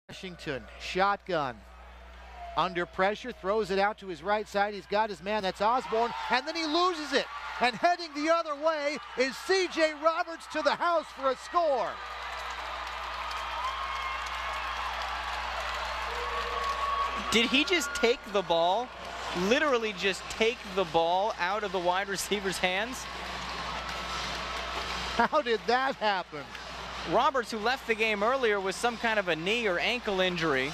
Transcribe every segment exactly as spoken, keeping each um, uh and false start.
Washington, shotgun, under pressure, throws it out to his right side. He's got his man, that's Osborne, and then he loses it. And heading the other way is C J Roberts to the house for a score. Did he just take the ball, literally just take the ball out of the wide receiver's hands? How did that happen? Roberts, who left the game earlier with some kind of a knee or ankle injury,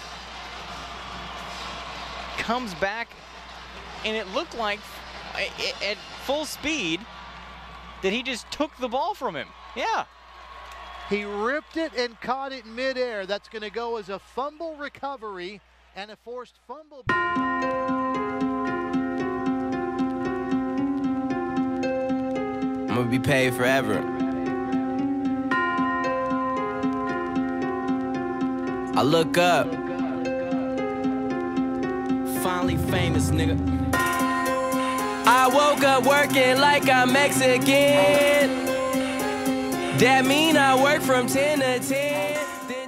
comes back, and it looked like at full speed that he just took the ball from him. Yeah. He ripped it and caught it midair. That's going to go as a fumble recovery and a forced fumble. I'm going to be paid forever. I look up. Finally famous, nigga. I woke up working like I'm Mexican. That mean I work from ten to ten.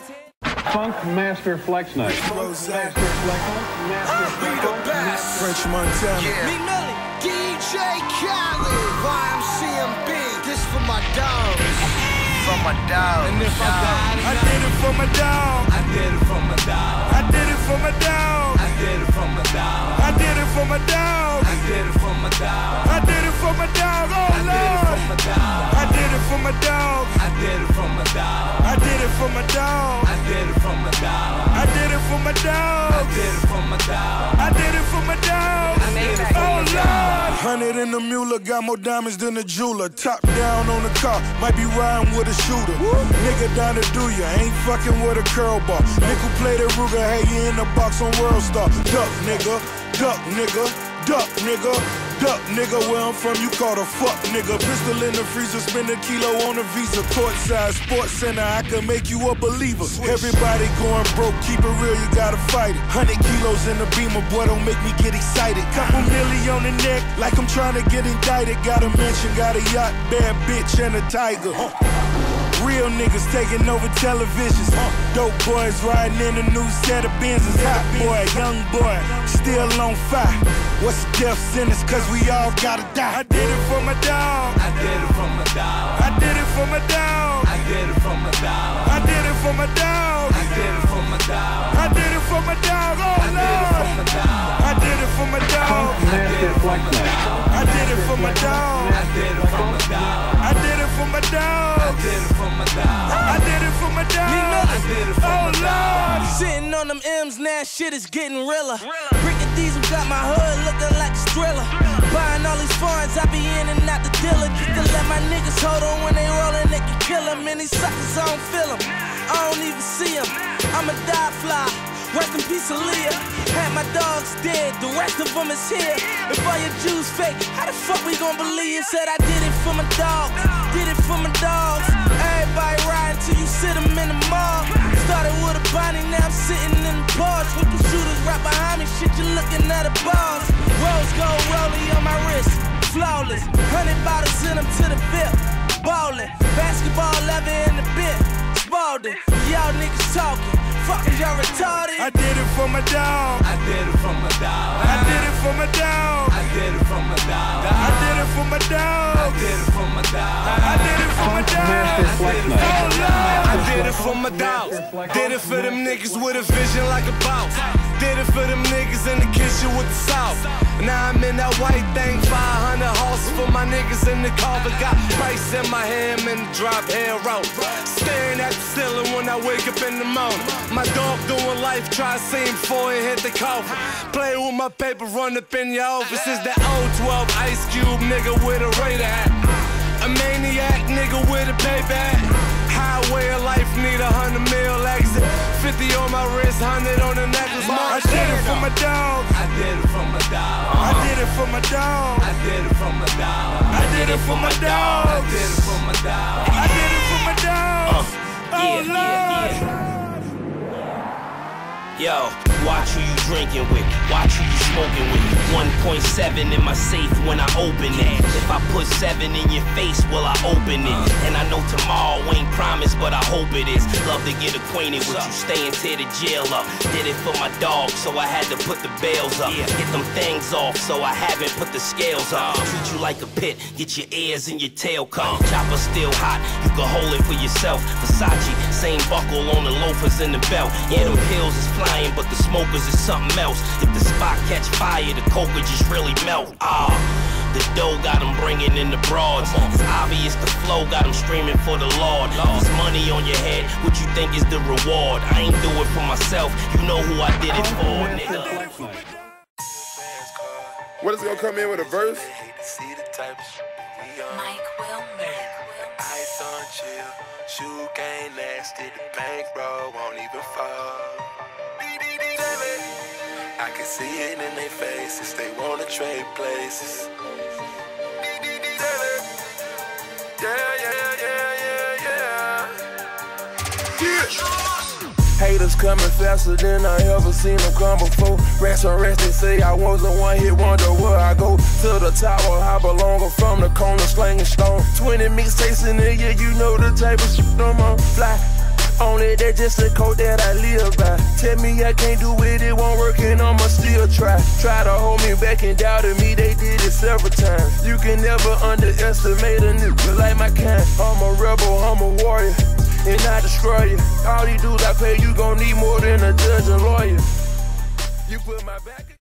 Funk Master Flex Night. Master Flex Master Flex French Montana. Yeah. Me Millie. D J Khaled. Y M C M B. This for my dogs. For my dog. And if I died, I did it for my dog. I did it for my dog. I did it for my dog. I did it for my dog. I did it for my dog. I did it for my dog. I did it for my dog. Oh Lord. I did it for my dog. I did it for my dog. I did it for my dog. I did it for my dog. I did it for my dog. I did it for my dog. I did it for my dog. I did it for Oh my Lord. Hundred in the Mueller, got more diamonds than a jeweler. Top down on the car, might be riding with a shooter. Nigga down to do ya, ain't fucking with a curl bar. Nickel play the Ruger, hey, you in the box on World Star. Duck, nigga, duck, nigga, duck, nigga, duck, nigga. Where I'm from, you call the fuck, nigga. Pistol in the freezer, spend a kilo on a Visa. Courtside Sports Center, I can make you a believer. Everybody going broke, keep it real, you gotta fight it. Hundred kilos in the Beamer, boy, don't make me get excited. Couple milli on the neck, like I'm trying to get indicted. Got a mansion, got a yacht, bad bitch, and a tiger. Real niggas taking over televisions. Dope boys riding in a new set of Benzes. Hot boy, young boy, still on fire. What's the death sentence? Cause we all gotta die. I did it for my dog. I did it for my dog. I did it for my dog. I did it for my dog. I did it for my dog. I did it for my dog. I did it for my dog. Oh Lord. I did it for my dog. Master Flex Night. I did it for my dog. I did it for my dog. I did it for my dog. I did it for my dog. I did it for my dog. I did it for Oh my dog. Lord. Sitting on them M's, now shit is getting realer. Brick diesel got my hood looking like a thriller. Buying all these foreigns, I be in and out the dealer. Just to let my niggas hold on when they rollin', they can kill them. And these suckers, I don't feel them. I don't even see them. I'm a die fly. Rest in peace, Aaliyah. Had my dogs dead, the rest of them is here. If all your Jews fake, how the fuck we gon' believe? Said I did it for my dogs, did it for my dogs. Everybody riding till you sit them in the mall. Started with a Bonnie, now I'm sitting in the bars. With the shooters right behind me, shit, you looking at the bars. Rose gold rollie on my wrist, flawless. Hundred bottles in them to the bip, ballin'. Basketball leather in the bit, Spalding. Y'all niggas talking. Fucking y'all retarded. I did it for my dog. I did it for my dog. I did it for my dog. I did it for my dog. I did it for my dog. I did it for my dog. I did it for my Master dog. Flex Oh Night. Lord. I did it for my dogs. Did it for them niggas with a vision like a boss. Did it for them niggas in the kitchen with the sauce. Now I'm in that white thing, five hundred horses for my niggas in the car. But got price in my hand, I'm in the drop hair road. Staring at the ceiling when I wake up in the morning. My dog doing life, try to see him before he hit the coffin. Play with my paper, run up in your office. Is that old twelve Ice Cube nigga with a Raider hat. A maniac nigga with a paper hat. Highway of life, need a hundred mil exit. Fifty on my wrist, hundred on the necklace. I did it for my dog. I did it for my dog. I did it for my dog. I did it for my dog. I did it for my dog. I did it for my dog. I did it for my dog. Oh Lord. Yo, watch who you drinking with, watch who you smoking with. one point seven in my safe when I open it. If I put seven in your face, will I open it? And I know tomorrow ain't promised, but I hope it is. Love to get acquainted with you, staying tear the jail up. Did it for my dog, so I had to put the bails up. Get them things off, so I haven't put the scales up. Treat you like a pit, get your ears and your tail cut. Chopper still hot, you can hold it for yourself. Versace, same buckle on the loafers and the belt. Yeah, them pills is flying, but the smokers is something else. If the spot catch fire, the coca just really melt. Ah, the dough got them bringing in the broads. It's obvious the flow got them screaming for the Lord. There's money on your head, what you think is the reward? I ain't do it for myself, you know who I did it for, nigga. What is gonna come in with a verse? Mike Wilmer. Ice on chill, shoe game nasty, the bankroll won't even fall. I can see it in their faces, they wanna trade places. Yeah, yeah, yeah, yeah, yeah. Yeah. Haters coming faster than I ever seen them come before. Rest on rest, they say I was the one hit wonder where I go. To the tower, I belong. I'm from the corner, slinging stone. twenty mixtapes in a year, you know the type of shit I'm on. Fly. Only that just a code that I live by. Tell me I can't do it, it won't work, and I'ma still try. Try to hold me back and doubted me, they did it several times. You can never underestimate a nigga like my kind. I'm a rebel, I'm a warrior, and I destroy you. All these dudes I pay, you gon' need more than a judge and lawyer. You put my back